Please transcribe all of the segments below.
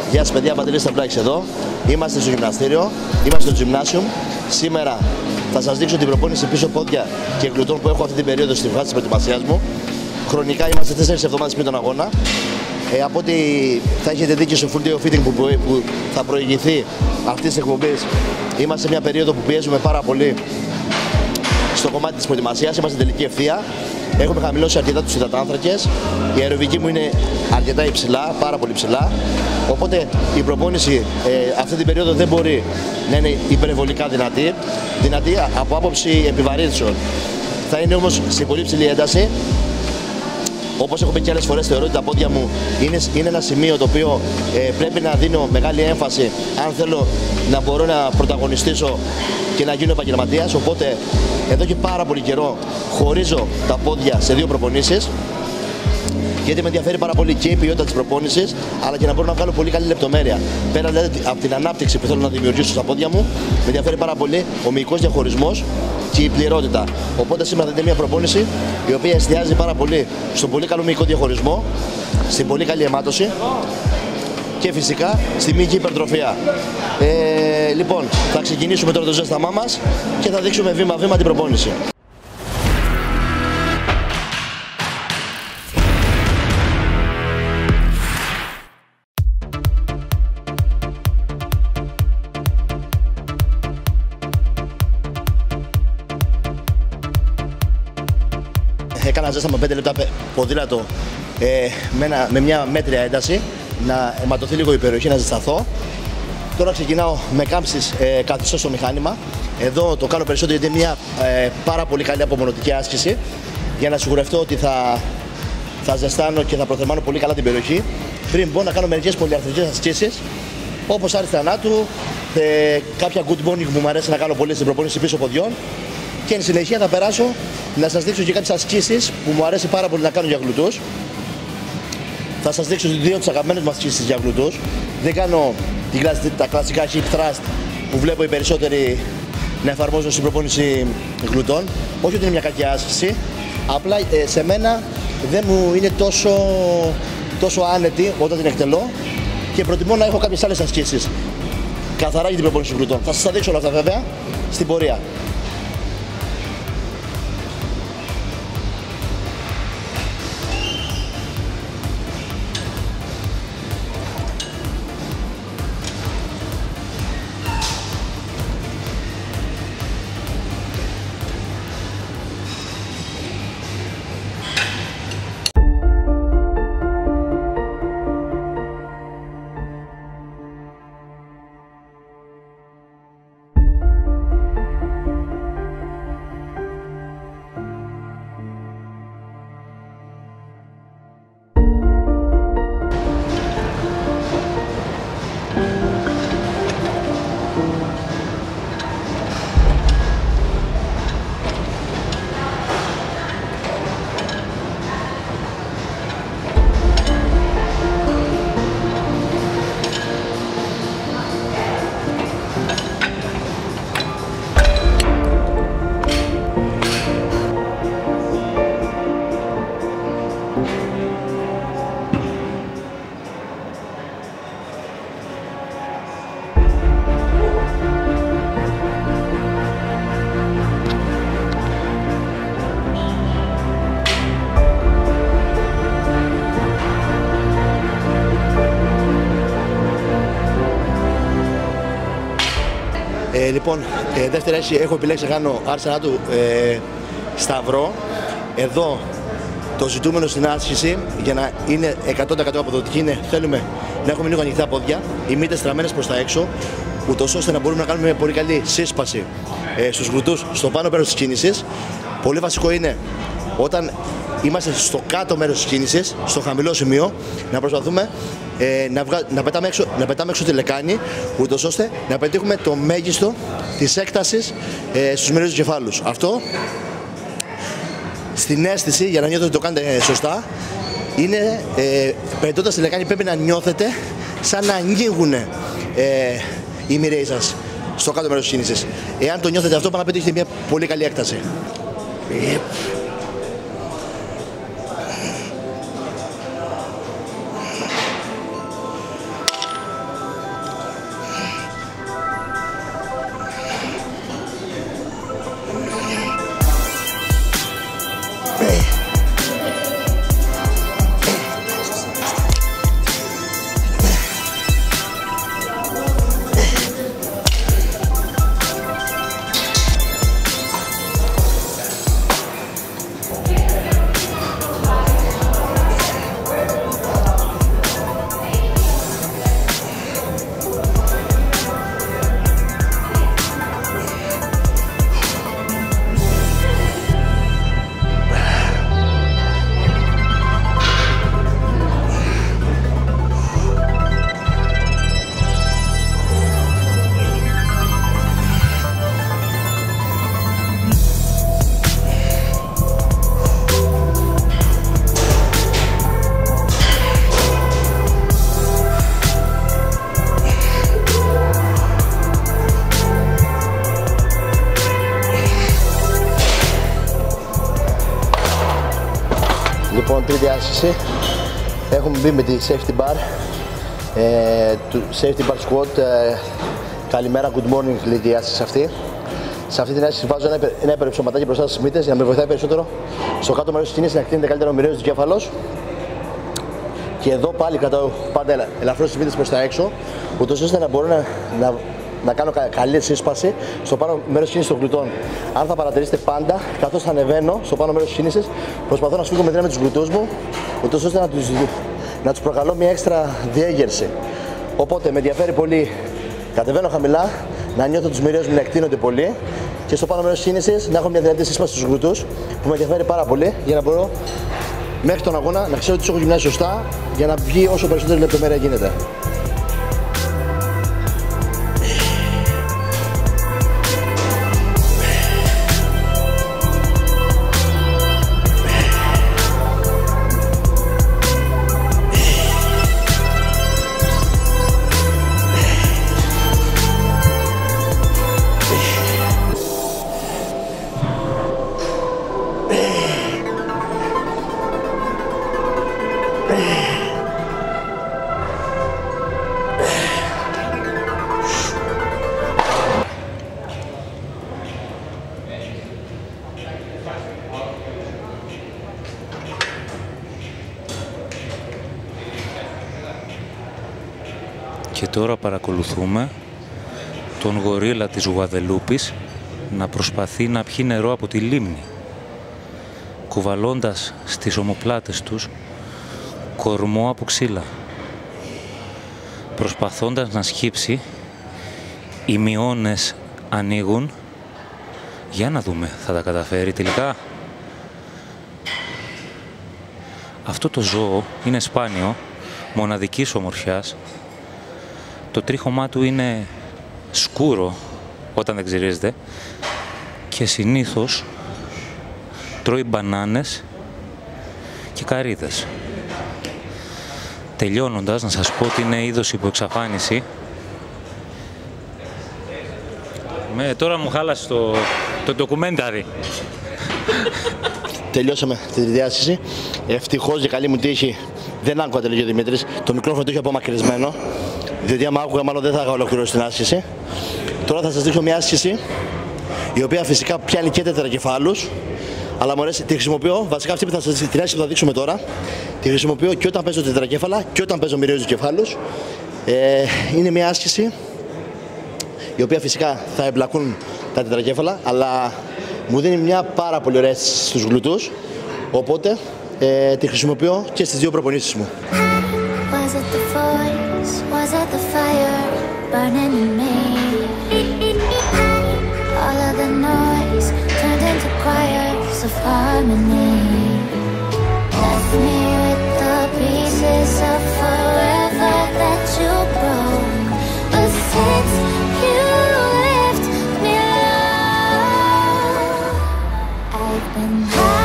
Γεια σας παιδιά, Παντελής Σταυράκης εδώ. Είμαστε στο γυμναστήριο, είμαστε στο gymnasium. Σήμερα θα σας δείξω την προπόνηση πίσω πόδια και γλουτών που έχω αυτή την περίοδο στη φάση της προετοιμασίας μου. Χρονικά είμαστε 4 εβδομάδες πριν τον αγώνα. Από ό,τι θα έχετε δει και στο full day fitting που θα προηγηθεί αυτής της εκπομπής, είμαστε σε μια περίοδο που πιέζουμε πάρα πολύ στο κομμάτι της προετοιμασίας. Είμαστε στην τελική ευθεία. Έχουμε χαμηλώσει αρκετά τους υδατάνθρακες. Η αεροβική μου είναι αρκετά υψηλά, πάρα πολύ ψηλά. Οπότε η προπόνηση αυτή την περίοδο δεν μπορεί να είναι υπερβολικά δυνατή. Δυνατή από άποψη επιβαρύνσεων. Θα είναι όμως σε πολύ ψηλή ένταση. Όπως έχω πει και άλλες φορές, θεωρώ ότι τα πόδια μου είναι ένα σημείο το οποίο πρέπει να δίνω μεγάλη έμφαση αν θέλω να μπορώ να πρωταγωνιστήσω και να γίνω επαγγελματίας. Οπότε εδώ και πάρα πολύ καιρό χωρίζω τα πόδια σε 2 προπονήσεις, γιατί με ενδιαφέρει πάρα πολύ και η ποιότητα της προπόνησης, αλλά και να μπορώ να βγάλω πολύ καλή λεπτομέρεια. Πέρα δηλαδή από την ανάπτυξη που θέλω να δημιουργήσω στα πόδια μου, με ενδιαφέρει πάρα πολύ ο μυϊκός διαχωρισμός και η πληρότητα. Οπότε σήμερα θα δείτε μια προπόνηση η οποία εστιάζει πάρα πολύ στον πολύ καλό μυϊκό διαχωρισμό, στην πολύ καλή αιμάτωση και φυσικά στη μυϊκή υπερτροφία. Λοιπόν, θα ξεκινήσουμε τώρα το ζέσταμά μας και θα δείξουμε βήμα-βήμα την προπόνηση. Έκανα ζέσταμα 5 λεπτά ποδήλατο με μια μέτρια ένταση, να αιματωθεί λίγο η περιοχή, να ζεσταθώ. Τώρα ξεκινάω με κάμψεις καθιστώ στο μηχάνημα. Εδώ το κάνω περισσότερο γιατί είναι μια πάρα πολύ καλή απομονωτική άσκηση, για να σιγουρευτώ ότι θα ζεστάνω και θα προθερμάνω πολύ καλά την περιοχή. Πριν μπορώ να κάνω μερικές πολυαρθρικές ασκήσεις, όπως άρθρη θανάτου, κάποια good morning που μου αρέσει να κάνω πολύ στην προπόνηση πίσω ποδιών. Και εν συνεχεία θα περάσω να σας δείξω και κάποιες ασκήσεις που μου αρέσει πάρα πολύ να κάνω για γλουτούς. Θα σας δείξω 2 τις αγαπημένες μας ασκήσεις για γλουτούς. Δεν κάνω τα κλασικά hip thrust που βλέπω οι περισσότεροι να εφαρμόζουν στην προπόνηση γλουτών. Όχι ότι είναι μια κακή άσκηση, απλά σε μένα δεν μου είναι τόσο άνετη όταν την εκτελώ και προτιμώ να έχω κάποιες άλλες ασκήσεις καθαρά για την προπόνηση γλουτών. Θα σας τα δείξω όλα αυτά βέβαια στην πορεία. Λοιπόν, δεύτερη άσκηση έχω επιλέξει να κάνω άρθρη θανάτου σταυρό. Εδώ το ζητούμενο στην άσκηση για να είναι 100% αποδοτική είναι θέλουμε να έχουμε λίγο ανοιχτά πόδια, οι μύτες στραμμένες προς τα έξω, ούτως ώστε να μπορούμε να κάνουμε πολύ καλή σύσπαση στους γλουτούς στο πάνω μέρος της κίνησης. Πολύ βασικό είναι όταν είμαστε στο κάτω μέρος της κίνησης, στο χαμηλό σημείο, να προσπαθούμε να πετάμε έξω τη λεκάνη, ούτως ώστε να πετύχουμε το μέγιστο της έκτασης στους μερίδες του κεφάλους. Αυτό στην αίσθηση, για να νιώθετε ότι το κάνετε σωστά, είναι πετώντας τη λεκάνη πρέπει να νιώθετε σαν να ανοίγουν οι μοιραίοι σας στο κάτω μέρος της κίνησης. Εάν το νιώθετε αυτό, πάνε να πετύχετε μια πολύ καλή έκταση. άσκηση. Έχουμε μπει με τη safety bar, του safety bar squat. Καλημέρα, good morning λέει η άσκηση αυτή. Σε αυτή την άσκηση βάζω ένα υπερυψωματάκι μπροστά στις μύτες για να με βοηθάει περισσότερο στο κάτω μέρος της σκηνής να κτείνεται καλύτερα ο μοιραίος του κέφαλος. Και εδώ πάλι κρατάω πάντα ελαφρώς τις μύτες προς τα έξω, ούτως ώστε να μπορώ να κάνω καλή σύσπαση στο πάνω μέρος της κίνησης των γλουτών. Αν θα παρατηρήσετε πάντα, καθώς θα ανεβαίνω στο πάνω μέρος της κίνησης, προσπαθώ να σφίγγω με δύναμη τους γλουτούς μου, ούτως ώστε να τους προκαλώ μια έξτρα διέγερση. Οπότε με ενδιαφέρει πολύ, κατεβαίνω χαμηλά, να νιώθω τους μοιραίους μου να εκτείνονται πολύ και στο πάνω μέρος της κίνησης να έχω μια δυνατή σύσπαση στους γλουτούς που με ενδιαφέρει πάρα πολύ για να μπορώ μέχρι τον αγώνα να ξέρω ότι τους έχω γυμνάσει σωστά για να βγει όσο περισσότερη λεπτομέρεια γίνεται. Και τώρα παρακολουθούμε τον γορίλα της Γουαδελούπης να προσπαθεί να πιει νερό από τη λίμνη, κουβαλώντας στις ομοπλάτες τους κορμό από ξύλα, προσπαθώντας να σκύψει. Οι μειώνες ανοίγουν. Για να δούμε, θα τα καταφέρει τελικά? Αυτό το ζώο είναι σπάνιο, μοναδικής ομορφιάς. Το τρίχωμά του είναι σκούρο όταν δεν ξυρίζεται και συνήθως τρώει μπανάνες και καρύδες. Τελειώνοντας, να σας πω ότι είναι είδος υποεξαφάνιση. Τώρα μου χάλασε το ντοκουμένταρι. Τελειώσαμε τη τρίτη άσκηση. Ευτυχώς για καλή μου τύχη δεν άκουγα τελείω ο Δημήτρης. Το μικρόφωνο το είχε απομακρυσμένο. Διότι άμα άκουγα μάλλον δεν θα είχα ολοκληρώσει την άσκηση. Τώρα θα σας δείξω μια άσκηση η οποία φυσικά πιάνει και τετρακεφάλους. Αλλά μου αρέσει, τη χρησιμοποιώ. Βασικά αυτή που θα σας την άσκηση που θα δείξουμε τώρα, τη χρησιμοποιώ και όταν παίζω τετρακέφαλα και όταν παίζω μοιραίους κεφάλους. Είναι μια άσκηση η οποία φυσικά θα εμπλακούν τα τετρακέφαλα, αλλά μου δίνει μια πάρα πολύ ωραία αίσθηση στους γλουτούς. Οπότε τη χρησιμοποιώ και στις δύο προπονήσεις μου. Was it the fire burning in me? All of the noise turned into choirs of harmony. Left me with the pieces of forever that you broke. But since you left me alone, I've been high.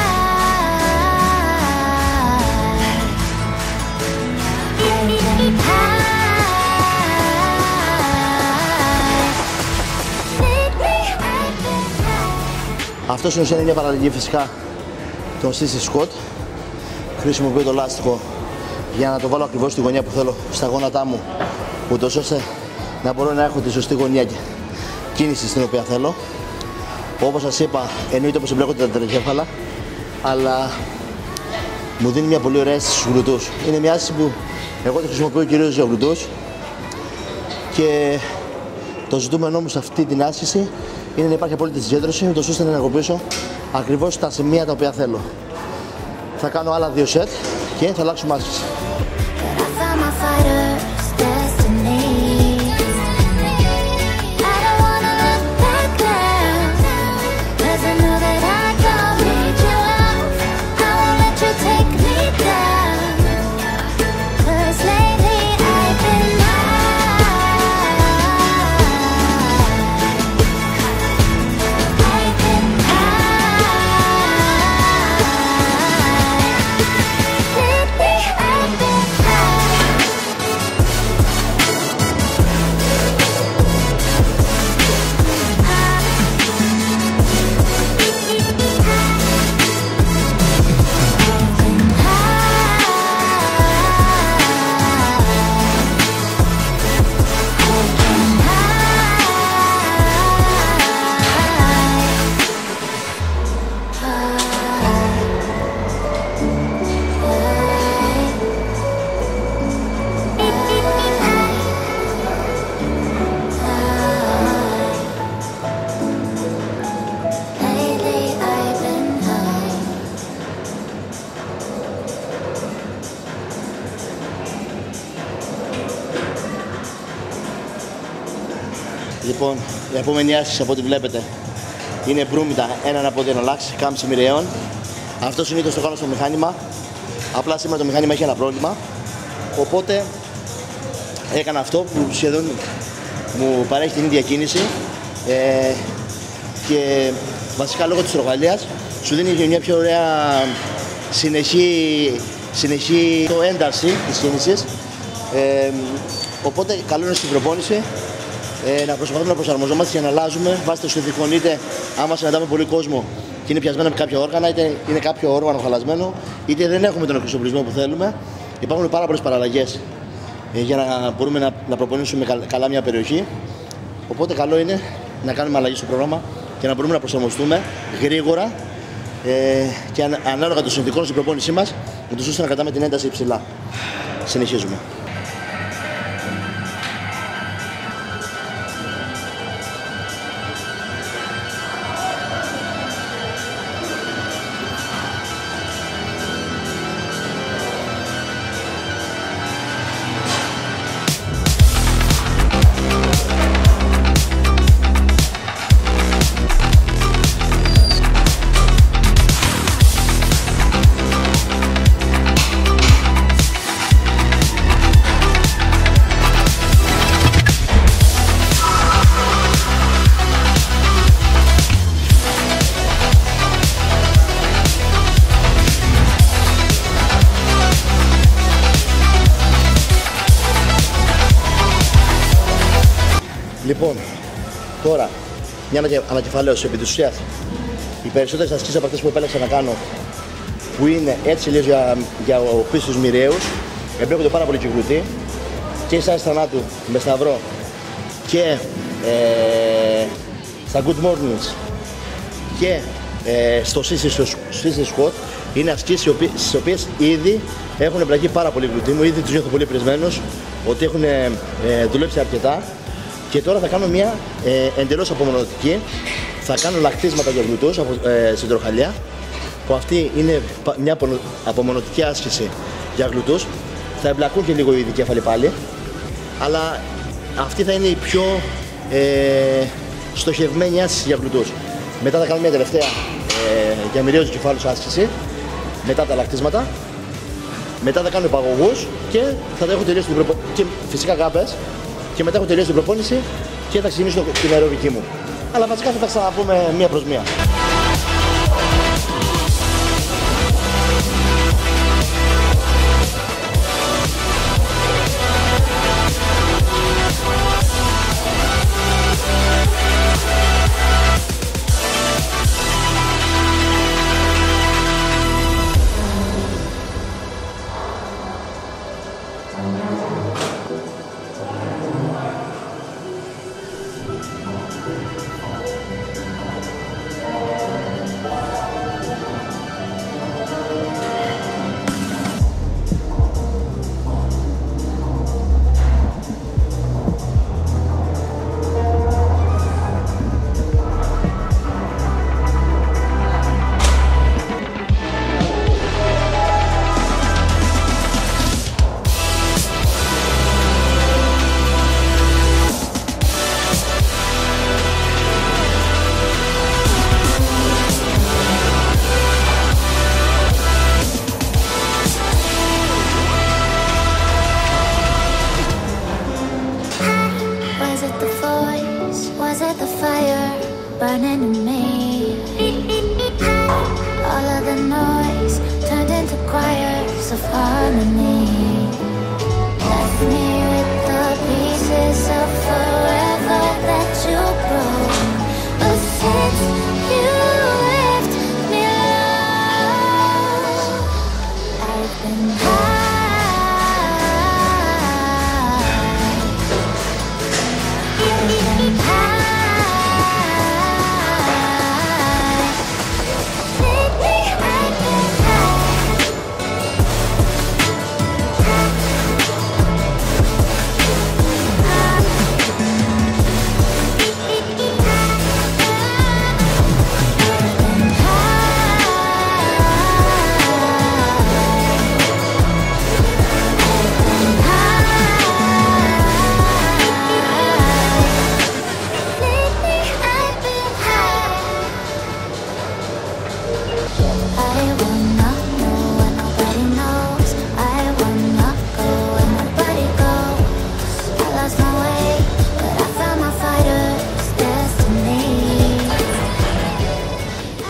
Αυτός είναι μια παραλλαγή φυσικά των CC Squat. Χρησιμοποιώ το λάστιχο για να το βάλω ακριβώς στη γωνία που θέλω στα γόνατά μου, ούτως ώστε να μπορώ να έχω τη σωστή γωνία και κίνηση στην οποία θέλω. Όπως σας είπα, εννοείται πως εμπλέκονται τα τετρακέφαλα, αλλά μου δίνει μια πολύ ωραία αίσθηση στους γλουτούς. Είναι μια αίσθηση που εγώ τη χρησιμοποιώ κυρίως για γλουτούς και το ζητούμενό μου σε αυτή την άσκηση είναι να υπάρχει απόλυτη συγκέντρωση, ούτως ώστε να ενεργοποιήσω ακριβώς τα σημεία τα οποία θέλω. Θα κάνω άλλα 2 σετ και θα αλλάξουμε άσκηση. Λοιπόν, η επόμενη άσκηση από ό,τι βλέπετε είναι μπρούμητα, έναν από την αλλάξει, κάμψη μοιραίων. Αυτό συνήθως το κάνω στο μηχάνημα. Απλά σήμερα το μηχάνημα έχει ένα πρόβλημα. Οπότε έκανα αυτό που σχεδόν μου παρέχει την ίδια κίνηση. Και βασικά λόγω της τροχαλίας σου δίνει και μια πιο ωραία συνεχή ένταση της κίνησης. Οπότε καλό είναι στην προπόνηση να προσπαθούμε να προσαρμοζόμαστε και να αλλάζουμε βάσει το συνθηκών. Είτε άμα συναντάμε πολύ κόσμο και είναι πιασμένο με κάποια όργανα, είτε είναι κάποιο όργανο χαλασμένο, είτε δεν έχουμε τον εξοπλισμό που θέλουμε. Υπάρχουν πάρα πολλές παραλλαγές για να μπορούμε να προπονήσουμε καλά μια περιοχή. Οπότε καλό είναι να κάνουμε αλλαγή στο πρόγραμμα και να μπορούμε να προσαρμοστούμε γρήγορα και ανάλογα των συνθηκών στην προπόνησή μας, ώστε να κρατάμε την ένταση υψηλά. Συνεχίζουμε. Λοιπόν, τώρα μια ανακεφαλαίωση επί της ουσίας. Οι περισσότερες ασκήσεις από αυτές που επέλεξα να κάνω, που είναι έτσι λίγο για πίσω τους μοιραίους, εμπλέκονται πάρα πολύ κυκλουτή και η στάση θανάτου με σταυρό και στα good mornings και στο sissy squat είναι ασκήσεις στις οποίες ήδη έχουν εμπλακεί πάρα πολύ γλουτί μου, ήδη τους νιώθω πολύ πρισμένους ότι έχουν δουλέψει αρκετά. Και τώρα θα κάνω μια εντελώς απομονωτική. Θα κάνω λακτίσματα για γλουτούς στην τροχαλιά, που αυτή είναι μια απομονωτική άσκηση για γλουτούς. Θα εμπλακούν και λίγο οι δικέφαλοι πάλι, αλλά αυτή θα είναι η πιο στοχευμένη άσκηση για γλουτούς. Μετά θα κάνω μια τελευταία για μοιραίους του κεφάλους άσκηση, μετά τα λακτίσματα. Μετά θα κάνω υπαγωγούς και θα τα έχω τελειώσει την προπόνηση. Και φυσικά γάμπες. Και μετά έχω τελειώσει την προπόνηση και θα ξεκινήσω την αεροβική μου. Αλλά βασικά θα τα ξαναπούμε μία προς μία. Burning in me. All of the noise turned into choirs of harmony. Left me with the pieces of forever that you broke. But since you left me alone, I've been high. I've been high.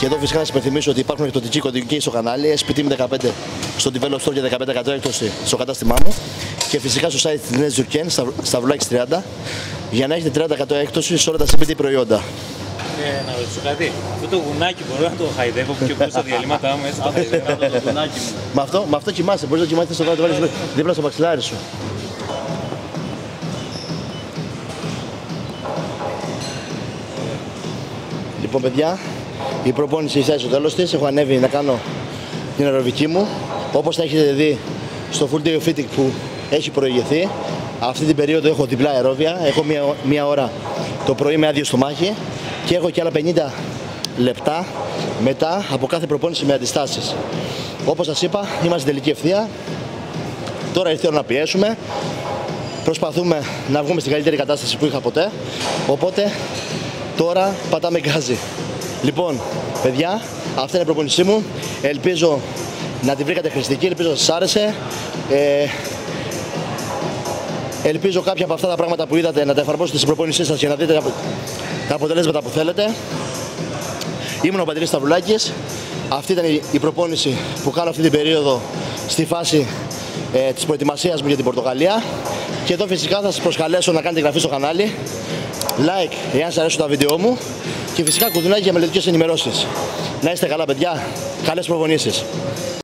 Και εδώ φυσικά να σας υπενθυμίσω ότι υπάρχουν εκπτωτικοί κωδικοί στο κανάλι, SPT15 στο Develop Store για 15% έκπτωση στο κατάστημά μου και φυσικά στο site της Νέας Ζουρκέν, Σταυρουλάκης 30, για να έχετε 30% έκπτωση σε όλα τα CBD προϊόντα. Να ρωτήσω κάτι. Αυτό το γουνάκι μπορώ να το χαϊδεύω που και εγώ στα διαλύματά μου, έτσι το χαϊδεύω το γουνάκι μου. Με αυτό κοιμάσαι, μπορείς να κοιμάσαι στο κάτω, το βάλεις δίπλα στο μαξιλάρι σου. Λοιπόν, παιδιά, η προπόνηση φτάσει στο τέλος της. Έχω ανέβει να κάνω την αεροβική μου. Όπως θα έχετε δει στο full day of fitting που έχει προηγηθεί, αυτή την περίοδο έχω διπλά αερόβια. Έχω μία ώρα το πρωί με άδειο στομάχι και έχω και άλλα 50 λεπτά μετά από κάθε προπόνηση με αντιστάσεις. Όπως σας είπα, είμαστε τελική ευθεία. Τώρα ήρθε η ώρα να πιέσουμε. Προσπαθούμε να βγούμε στην καλύτερη κατάσταση που είχα ποτέ. Οπότε τώρα πατάμε γκάζι. Λοιπόν, παιδιά, αυτή είναι η προπόνησή μου. Ελπίζω να τη βρήκατε χρηστική, ελπίζω να σας άρεσε. Ελπίζω κάποια από αυτά τα πράγματα που είδατε να τα εφαρμόσετε στην προπόνησή σας και να δείτε τα αποτελέσματα που θέλετε. Ήμουν ο Παντελής Σταυρουλάκης. Αυτή ήταν η προπόνηση που κάνω αυτή την περίοδο στη φάση της προετοιμασίας μου για την Πορτογαλία. Και εδώ φυσικά θα σας προσκαλέσω να κάνετε εγγραφή στο κανάλι, like εάν σας αρέσουν τα βίντεο μου και φυσικά κουδουνάκι για μελλοντικές ενημερώσεις. Να είστε καλά, παιδιά. Καλές προπονήσεις.